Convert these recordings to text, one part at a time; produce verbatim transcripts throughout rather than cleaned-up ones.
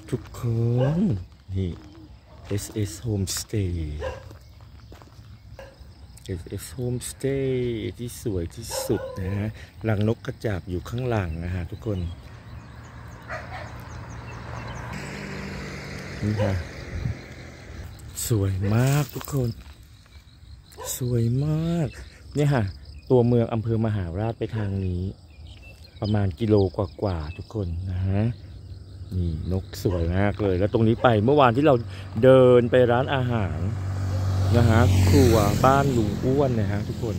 ทุกคนนี่ เอส เอส Homestay เอส เอส Homestay ที่สวยที่สุดนะฮะรังนกกระจาบอยู่ข้างหลังนะฮะทุกคนนี่ฮะสวยมากทุกคนสวยมากเนี่ยฮะตัวเมืองอำเภอมหาราชไปทางนี้ประมาณกิโลกว่าๆทุกคนนะฮะนี่นกสวยมากเลยแล้วตรงนี้ไปเมื่อวานที่เราเดินไปร้านอาหารนะฮะครัวบ้านลุงอ้วนนะฮะทุกคน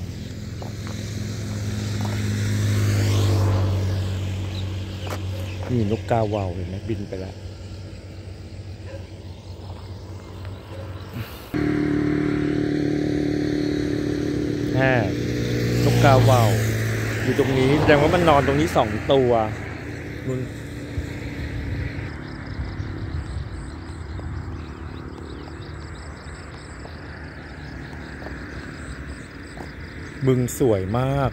นี่นกกาเหว่าเห็นไหมบินไปแล้วแฮ่นกกาเหว่าอยู่ตรงนี้แสดงว่ามันนอนตรงนี้สองตัวมึงบึงสวยมาก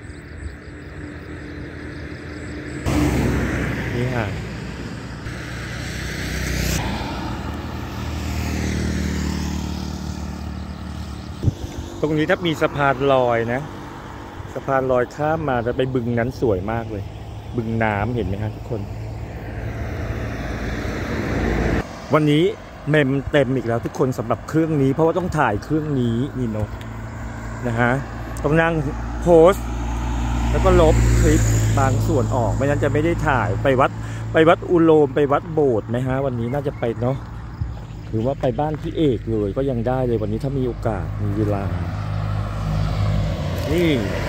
นี่ฮะตรงนี้ถ้ามีสะพานลอยนะสะพานลอยข้ามมาจะไปบึงนั้นสวยมากเลยบึงน้ำเห็นไหมฮะทุกคนวันนี้เมมเต็มอีกแล้วทุกคนสำหรับเครื่องนี้เพราะว่าต้องถ่ายเครื่องนี้นี่นกนะฮะต้องนั่งโพสแล้วก็ลบคลิปบางส่วนออกไม่งั้นจะไม่ได้ถ่ายไปวัดไปวัดอุโลมไปวัดโบสถ์ไหมฮะวันนี้น่าจะไปเนาะหรือว่าไปบ้านพี่เอกเลยก็ยังได้เลยวันนี้ถ้ามีโอกาสมีเวลานี่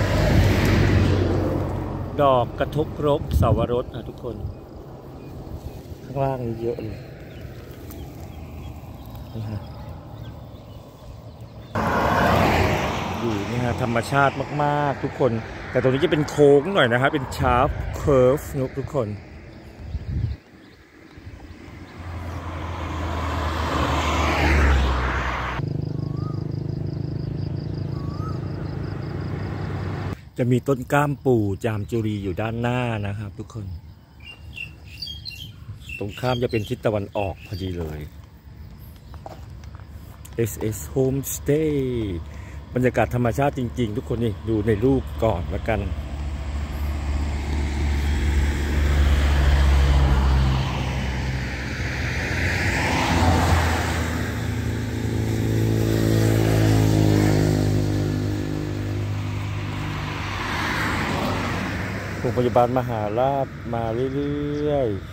ดอกกระทบรบเสาวรสนะทุกคนข้างล่างนี้เยอะเลยนี่ฮะอยู่นี่ฮะธรรมชาติมากๆทุกคนแต่ตรงนี้จะเป็นโค้งหน่อยนะครับเป็นชาร์ปเคิร์ฟนุกทุกคนจะมีต้นก้ามปู่จามจุรีอยู่ด้านหน้านะครับทุกคนตรงข้ามจะเป็นทิศตะวันออกพอดีเลย เอส เอส Homestay บรรยากาศธรรมชาติจริงๆทุกคนนี่ดูในรูปก่อนละกันโรงพยาบาลมหาราชมาเรื่อยๆ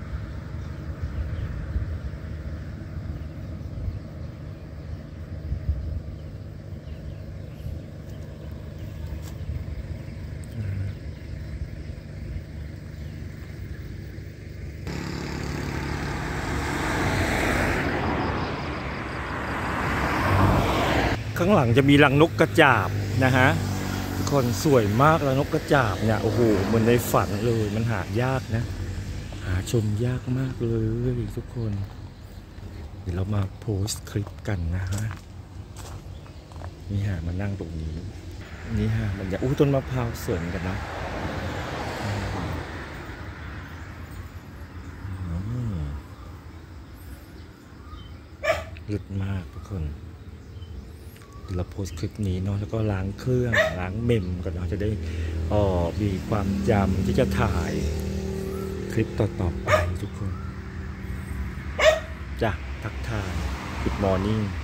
ข้างหลังจะมีรังนกกระจาบนะฮะทุกคนสวยมากรังนกกระจาบเนี่ยโอ้โหเหมือนในฝันเลยมันหายากนะหาชมยากมากเลยทุกคนเดี๋ยวเรามาโพสต์คลิปกันนะฮะนี่ฮะมานั่งตรงนี้นี่ฮะมันจะอู้ต้นมะพร้าวสวยกันนะลึกมากทุกคนเราโพสต์คลิปนี้เนาะแล้วก็ล้างเครื่องล้างเมมก่อนเนาะจะได้อ๋อมีความจำที่จะถ่ายคลิปต่อๆไปทุกคนจ้ะทักทาย Good morning